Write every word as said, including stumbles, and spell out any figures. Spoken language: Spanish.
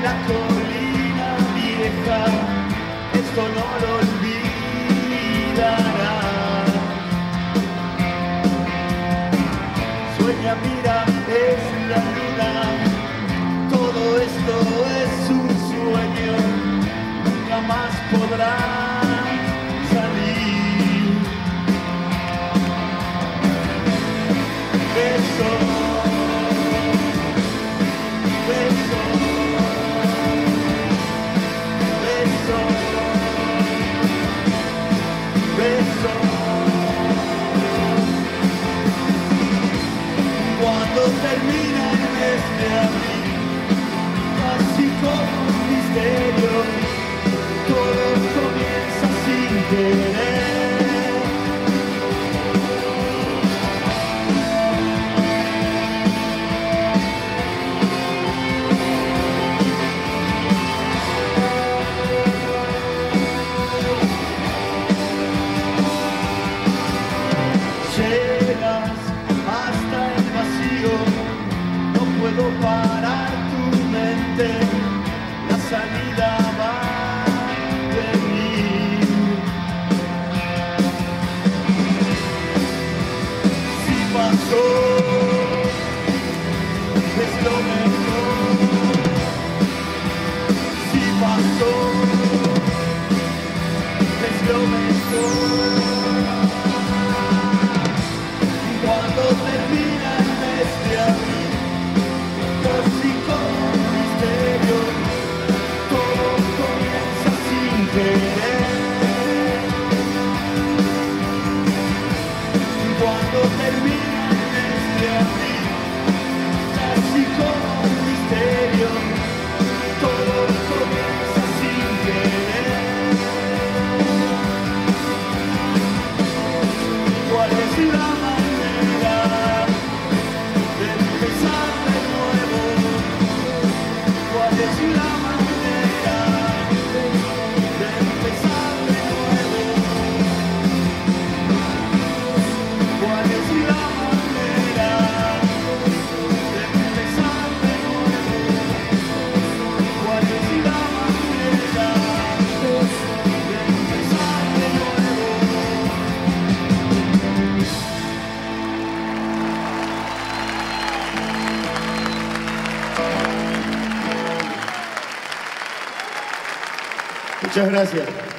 la colina vieja, esto no lo olvidará. Sueña, mira, es la luna, todo esto es un sueño, nunca más podrá salir. Beso, beso, beso, beso. Cuando termina el mes de abril, casi como un misterio, todo comienza sin querer. Llegas hasta el vacío, no puedo parar tu mente, la salida va a venir. Si pasó, es lo mejor. Si pasó, es lo mejor. Cuando termina el mes de abril, casi como un misterio, todo comienza sin querer. Cuando termina el mes de abril, casi como un misterio, todo comienza sin querer. ¿Cuál es la manera de empezar de nuevo? ¿Cuál es la manera de empezar de nuevo? ¿Cuál es la manera de empezar de nuevo? ¿Cuál es la manera de empezar de nuevo? Muchas gracias.